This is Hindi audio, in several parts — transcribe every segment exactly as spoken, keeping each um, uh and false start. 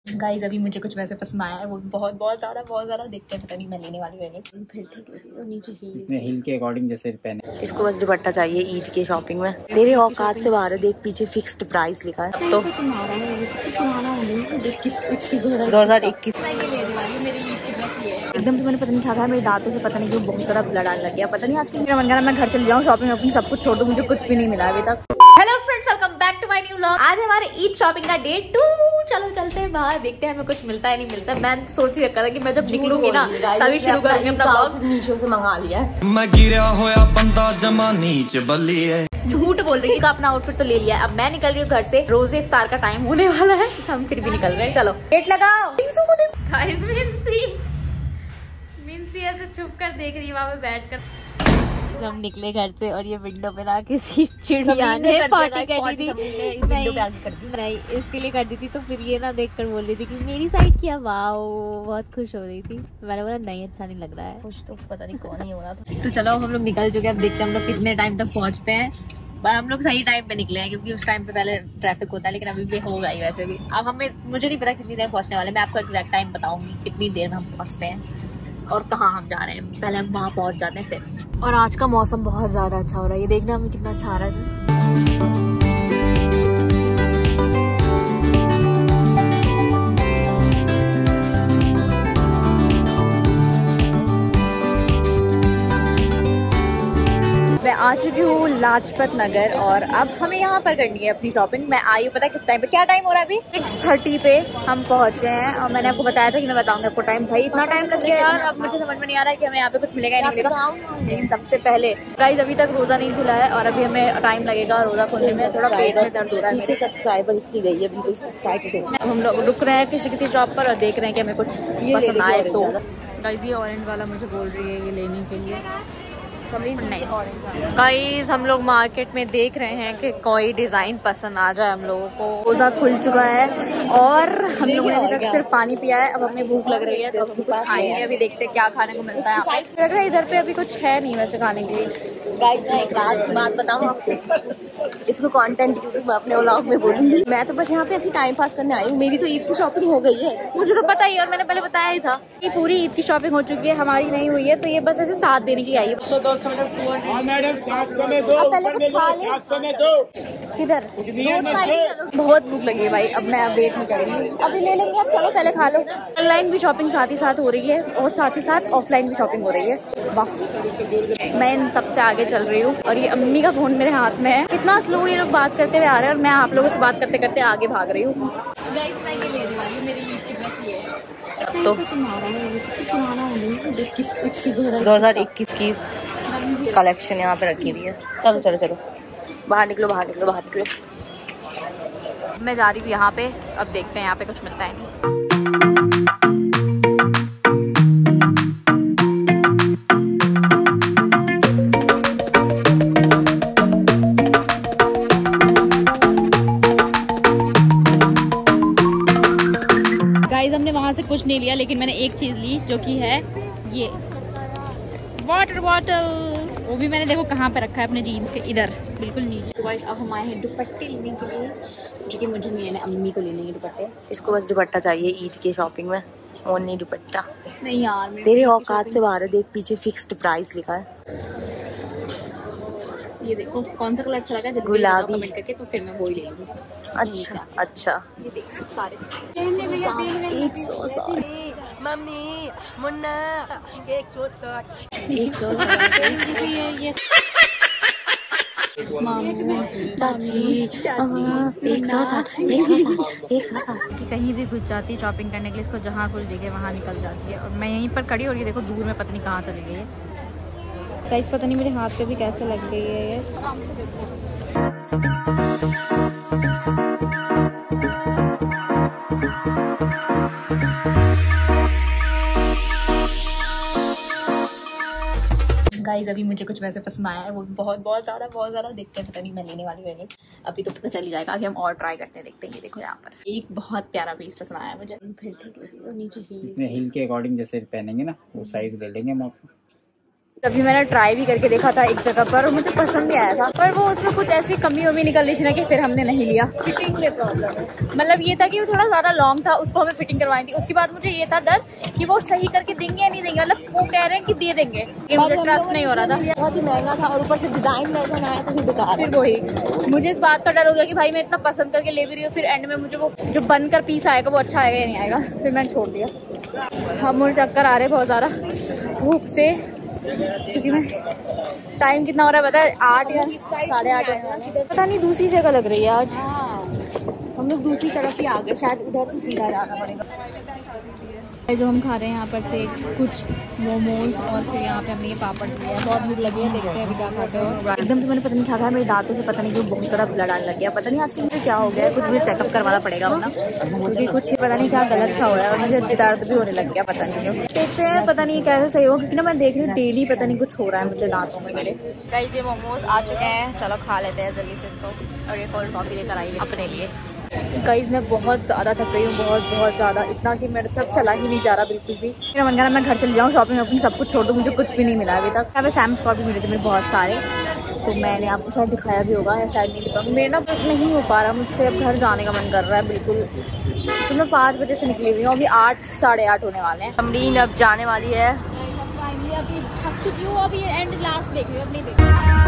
गाइस अभी मुझे कुछ वैसे पसंद आया है, वो बहुत बहुत ज्यादा बहुत ज्यादा देखते हैं, पता नहीं मैं लेने वाली हूँ फिर ठीक है। नीचे हील हील के अकॉर्डिंग जैसे पहने। इसको बस दुपट्टा चाहिए ईद के शॉपिंग में। तेरे औकात से बाहर है, देख पीछे फिक्स्ड प्राइस लिखा है। तो दो हजार इक्कीस एकदम से मैंने पता नहीं था, मेरे दांतों से पता नहीं क्यों बहुत सारा ब्लड आने लग गया। पता नहीं आज मेरा मन करा मैं घर चली जाऊँ, शॉपिंग वॉपिंग सब कुछ छोड़ दूँ, मुझे कुछ भी नहीं मिला अभी तक। Hello friends, welcome back to my new vlog. आज हमारे ईद शॉपिंग का डे टू। चलो चलते हैं बाहर, देखते हैं हमें कुछ मिलता है नहीं मिलता। मैं सोच ही रखा था कि मैं जब निकलूंगी ना तभी शुरू करेंगे अपना व्लॉग। मीशो से मंगा लिया है। मैं गिरा होया बंदा जमा नीच बल्ली है। झूठ बोल रही है, अपना आउटफिट तो ले लिया है। अब मैं निकल रही हूँ घर से, रोजे इफ्तार का टाइम होने वाला है, हम फिर भी निकल रहे हैं। चलो गेट लगाओ। गाइस मिंसी मिंसी ऐसे छुप कर देख रही है वहाँ पे बैठ कर। हम निकले घर से और ये विंडो पे ना किसी चिड़िया ने पार्टी कर दी थी। नहीं नहीं इसके लिए कर दी थी, तो फिर ये ना देख कर बोल रही थी कि मेरी साइड किया, वाओ बहुत खुश हो रही थी। मैंने बोला नहीं अच्छा नहीं लग रहा है, खुश तो पता नहीं कौन ही हो रहा था। तो चलो हम लोग निकल चुके हैं, अब देखते हैं हम लोग कितने टाइम तक पहुँचते हैं। पर हम लोग सही टाइम पे निकले हैं क्योंकि उस टाइम पे पहले ट्रैफिक होता है, लेकिन अभी भी होगा ही वैसे भी। अब हमें मुझे नहीं पता कितनी देर पहुँचने वाले, मैं आपको एग्जैक्ट टाइम बताऊंगी कितनी देर में हम पहुँचते हैं और कहाँ हम जा रहे हैं। पहले हम वहाँ पहुँच जाते हैं फिर। और आज का मौसम बहुत ज़्यादा अच्छा हो रहा है, ये देखना हमें कितना अच्छा आ रहा है। मैं आ चुकी हूँ लाजपत नगर और अब हमें यहाँ पर करनी है अपनी शॉपिंग। मैं आई हूँ पता है किस टाइम पे, क्या टाइम हो रहा है अभी सिक्स थर्टी पे हम पहुँचे हैं। और मैंने आपको बताया था कि मैं बताऊंगी आपको टाइम। भाई इतना टाइम लग गया यार, अब मुझे समझ में नहीं आ रहा है कि हमें यहाँ पे कुछ मिलेगा या नहीं मिलेगा। लेकिन सबसे पहले गाइस अभी तक रोजा नहीं खुला है और अभी हमें टाइम लगेगा रोजा खोलने में। थोड़ा पेट में दर्द हो रहा है, पीछे सब्सक्राइबर इसकी गई है, बिल्कुल एक्साइटेड है। अब हम लोग रुक रहे हैं किसी किसी शॉप पर और देख रहे हैं कि हमें कुछ पसंद आए तो। गाइस ये ऑरेंज वाला मुझे बोल रही है ये लेने के लिए। नहीं गाइस हम लोग मार्केट में देख रहे हैं कि कोई डिजाइन पसंद आ जाए हम लोगों को। रोजा खुल चुका है और हम लोगों ने अभी तक सिर्फ पानी पिया है। अब हमें भूख लग रही है तो अब कुछ खाएंगे, अभी देखते हैं क्या खाने को मिलता है। लग रहा है इधर पे अभी कुछ है नहीं वैसे खाने के लिए। गाइस मैं एक राज की बात बताऊं आपको, इसको कंटेंट यूट्यूब में अपने व्लॉग में बोलूंगी। मैं तो बस यहाँ पे ऐसी टाइम पास करने आई हूँ, मेरी तो ईद की शॉपिंग हो गई है। मुझे तो पता ही है और मैंने पहले बताया ही था कि पूरी ईद की शॉपिंग हो चुकी है, हमारी नहीं हुई है, तो ये बस ऐसे साथ देने की आई है। मैडम सात सौ में दो, सात सौ में दो। किधर बहुत भूख लगी है भाई, अब मैं वेट नहीं करेंगी, अभी ले लेंगे। अब चलो पहले खा लो। ऑनलाइन भी शॉपिंग साथ ही साथ हो रही है और साथ ही साथ ऑफलाइन भी शॉपिंग हो रही है। वाह मैं इन तब से आगे चल रही हूँ और ये अम्मी का फोन मेरे हाथ में है। कितना स्लो ये लोग बात करते हुए आ रहे हैं और मैं आप लोगों से बात करते करते आगे भाग रही हूँ। गाइस मैं ये लेने वाली हूँ, मेरी ईद की ड्रेस ये है। अब तो दो हजार इक्कीस की कलेक्शन यहाँ पे रखी हुई है। चलो चलो चलो बाहर निकलो बाहर निकलो बाहर निकलो। मैं जा रही हूँ यहाँ पे, अब देखते हैं यहाँ पे कुछ मिलता है नहीं। गाइस हमने वहाँ से कुछ नहीं लिया, लेकिन मैंने एक चीज ली जो कि है ये वाटर बॉटल। वो भी मैंने देखो कहाँ पे रखा है, अपने जीन्स के इधर बिल्कुल नीचे। तो गाइस अब हम आए हैं दुपट्टे लेने के लिए, जो कि मुझे नहीं है, अम्मी को लेने के दुपट्टे। इसको बस दुपट्टा चाहिए ईद के शॉपिंग में, ओनली दुपट्टा। नहीं यार तेरे औकात से बाहर है, देख पीछे फिक्स्ड प्राइस लिखा है। ये देखो कौन सा कलर अच्छा लगा जल्दी गुलाबी कमेंट करके, तो फिर मैं वो ही ले लूंगी। अच्छा अच्छा ये देखो सारे एक सौ साठ मम्मी मुन्ना एक सौ साठ एक सौ चाची एक सौ साठ एक सौ साठ एक सौ साठ कि कहीं भी घुस जाती है शॉपिंग करने के लिए, इसको जहाँ कुछ दिखे वहाँ निकल जाती है। और मैं यहीं पर खड़ी और ये देखो दूर में पता नहीं कहाँ चली गई है। गाइस पता नहीं मेरे हाथ पे भी कैसे लग गई है ये। गाइस अभी मुझे कुछ वैसे पसंद आया है, वो बहुत बहुत ज्यादा बहुत ज्यादा देखते हैं, पता नहीं मैं लेने वाली हूँ नहीं, अभी तो पता चल ही जाएगा। अभी हम और ट्राई करते हैं, देखते हैं। ये देखो यहाँ पर एक बहुत प्यारा पीस पसंद आया मुझे। फिर ठीक है नीचे हील हील के अकॉर्डिंग जैसे पहनेंगे ना वो साइज ले लेंगे हम आपको। तभी मैंने ट्राई भी करके देखा था एक जगह पर और मुझे पसंद नहीं आया था, पर वो उसमें कुछ ऐसी कमी वमी निकल रही थी ना कि फिर हमने नहीं लिया। फिटिंग में प्रॉब्लम है, मतलब ये था कि वो थोड़ा ज्यादा लॉन्ग था, उसको हमें फिटिंग करवानी थी। उसके बाद मुझे ये था डर कि वो सही करके देंगे या नहीं देंगे, मतलब वो कह रहे हैं कि दे देंगे, ये मुझे ट्रस्ट नहीं हो रहा था। बहुत ही महंगा था और ऊपर से डिजाइन वैसा ना आया तो फिर बेकार। फिर वही मुझे इस बात का डर हो गया कि भाई मैं इतना पसंद करके ले भी रही हूँ, फिर एंड में मुझे वो जो बनकर पीस आएगा वो अच्छा आएगा या नहीं आएगा, फिर मैंने छोड़ दिया। अब मुझे चक्कर आ रहे बहुत ज्यादा भूख से, क्योंकि मैं टाइम कितना हो रहा है पता है, आठ या साढ़े आठ पता नहीं, दूसरी जगह लग रही है आज। हम लोग दूसरी तरफ ही आ गए, शायद उधर से सीधा जाना पड़ेगा। जो हम खा रहे हैं यहाँ पर से कुछ मोमोज और फिर यहाँ पे हमने ये पापड़ दिया है। बहुत भूख लगी है, देखते हैं अभी क्या खाते हो। एकदम से मैंने पता नहीं क्या खाया, मेरे दांतों से पता नहीं क्यों बहुत सारा ब्लड आने लग गया। पता नहीं आजकल मुझे क्या हो गया है, कुछ मुझे चेकअप करवाना पड़ेगा अपना, क्योंकि कुछ ही पता नहीं क्या गलत सा हो रहा है और मुझे दर्द भी होने लग गया। पता नहीं देखते हैं, पता नहीं कैसे सही हो, क्योंकि ना मैं देख रही हूँ डेली पता नहीं कुछ हो रहा है मुझे दांतों में मेरे। गाइस ये मोमोज आ चुके हैं, चलो खा लेते हैं जल्दी से इसको, और ये कोल्ड कॉफी लेकर आइए अपने लिए। गाइस मैं बहुत ज़्यादा थक गई हूँ, बहुत बहुत ज़्यादा, इतना कि मेरे सब चला ही नहीं जा रहा बिल्कुल भी। मेरा मन करा मैं घर चली जाऊँ, शॉपिंग वॉपिंग सब कुछ छोड़ दूँ, मुझे कुछ भी नहीं मिला अभी तक। यहाँ पे सैम्स कॉपी मिले थे मेरे बहुत सारे, तो मैंने आपको शायद दिखाया भी होगा या शायद नहीं दिखाऊंगी। मेरे ना नहीं हो पा रहा मुझसे, अब घर जाने का मन कर रहा है बिल्कुल। तो मैं पाँच बजे से निकली हुई हूँ, अभी आठ साढ़े आठ होने वाले हैं। अमरीन अब जाने वाली है। अभी थक चुकी हूँ, अभी एंड लास्ट देख रही हूँ, अब नहीं देख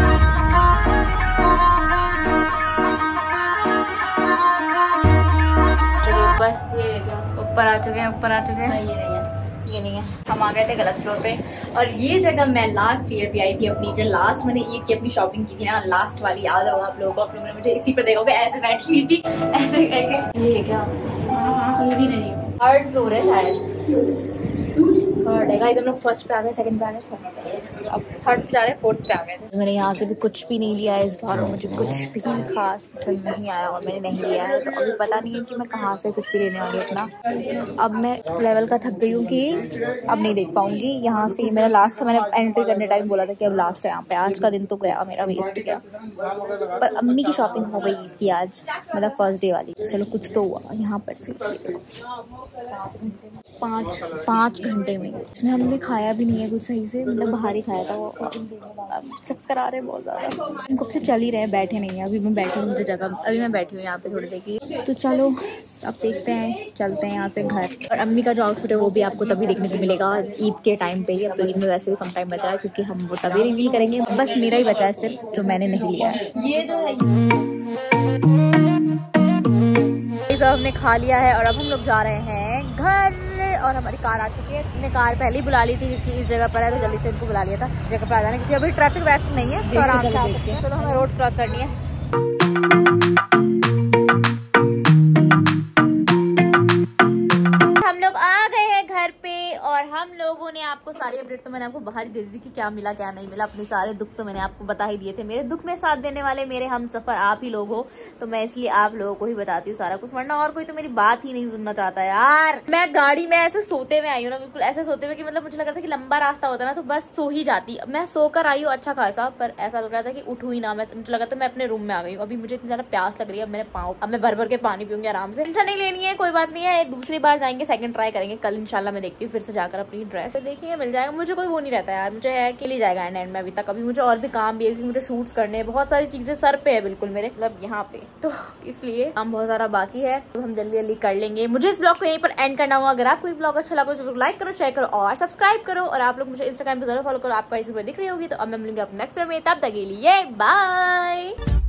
ऊपर आ चुके हैं, ऊपर आ चुके हैं। ये नहीं है, ये नहीं है, हम आ गए थे गलत फ्लोर पे। और ये जगह मैं लास्ट ईयर भी आई थी अपनी, जो लास्ट मैंने ईद की अपनी शॉपिंग की थी ना, लास्ट वाली याद होगा आप लोगों को। आप लोगों ने मुझे इसी पर देखोगे, ऐसे बैठी हुई थी ऐसे करके। ये क्या, ये भी नहीं, थर्ड फ्लोर है शायद, थर्ड है गाइस। हम लोग फर्स्ट पे आ गए, सेकंड पे आ गए, थर्ड, अब थर्ड पे जा रहे हैं, फोर्थ पे आ गए थे। मैंने यहाँ से भी कुछ भी नहीं लिया है इस बार, और मुझे कुछ भी खास पसंद नहीं आया और मैंने नहीं लिया है। तो अभी पता नहीं है कि मैं कहाँ से कुछ भी लेने वाली हूँ अपना। अब मैं लेवल का थक गई हूँ कि अब नहीं देख पाऊंगी। यहाँ से मेरा लास्ट था, मैंने एंट्री करने टाइम बोला था कि अब लास्ट है यहाँ पे। आज का दिन तो गया मेरा, वेस्ट गया। पर अम्मी की शॉपिंग हो गई थी आज, मतलब फर्स्ट डे वाली। चलो कुछ तो हुआ यहाँ पर से। पाँच पाँच घंटे में इसमें हमने खाया भी नहीं है कुछ सही से, मतलब बाहर ही खाया था वो। चक्कर आ रहे हैं बहुत ज़्यादा, हम कब से चल ही रहे हैं, बैठे नहीं है। अभी मैं बैठी हूँ मुझे जगह, अभी मैं बैठी हूँ यहाँ पे थोड़ी देर के लिए। तो चलो अब देखते हैं, चलते हैं यहाँ से घर। और अम्मी का जो आउटफिट है वो भी आपको तभी देखने को मिलेगा ईद के टाइम पे ही। अब तो ईद में वैसे भी कम टाइम बचा है, क्योंकि हम वो तभी रिवील करेंगे। बस मेरा ही बचा है सिर्फ, जो मैंने नहीं लिया है। ये जो है हमने खा लिया है और अब हम लोग जा रहे हैं घर। और हमारी कार आ चुकी है, हमने कार पहले ही बुला ली थी क्योंकि इस जगह पर है, तो जल्दी से इनको बुला लिया था इस जगह पर आ जाने, क्योंकि अभी ट्रैफिक व्रैफिक नहीं है, तो आराम से आ सकते हैं। तो हमें रोड क्रॉस करनी है। हम लोग आ गए हैं घर पे और हम लोगों ने आपको सारी अपडेट तो मैंने आपको बाहर ही दे दी थी कि क्या मिला क्या नहीं मिला। अपने सारे दुख तो मैंने आपको बता ही दिए थे। मेरे दुख में साथ देने वाले मेरे हम सफर आप ही लोग हो, तो मैं इसलिए आप लोगों को ही बताती हूँ सारा कुछ, वरना और कोई तो मेरी बात ही नहीं सुनना चाहता यार। मैं गाड़ी में ऐसे सोते हुए आई हूँ ना, बिल्कुल ऐसे सोते हुए कि मतलब मुझे लग रहा था कि लंबा रास्ता होता ना तो बस सो ही जाती। मैं सोकर आई हूँ अच्छा खासा, पर ऐसा लग रहा था कि उठू ही ना। मैं मुझे लगा था मैं अपने रूम में आ गई हूँ। अभी मुझे इतनी ज्यादा प्यास लग रही है, अब मेरे पाँव, अब मैं भर भर के पानी पीऊंगी आराम से। टेंशन नहीं लेनी है, कोई बात नहीं है। दूसरी बार जाएंगे, सेकंड ट्राई करेंगे कल इंशाल्लाह। मैं देखती हूँ फिर से जाकर अपनी ड्रेस तो देखिए मिल जाएगा। मुझे कोई वो नहीं रहता यार, मुझे है कि ले जाएगा एंड एंड में। अभी तक अभी मुझे और भी काम भी है, क्योंकि मुझे शूट्स करने हैं, बहुत सारी चीजें सर पे है बिल्कुल मेरे, मतलब यहाँ पे, तो इसलिए काम बहुत सारा बाकी है, तो हम जल्दी जल्दी कर लेंगे। मुझे इस ब्लॉग को यहीं पर एंड करना होगा। अगर आपको ये ब्लॉग अच्छा लगा तो लाइक करो, शेयर करो और सब्सक्राइब करो। और आप लोग मुझे इंस्टाग्राम पे जरूर फॉलो करो, आपको ऐसी दिख रही होगी। तो अब मैं मिलूंगी अपने नेक्स्ट वीडियो में, तब तक के लिए बाय।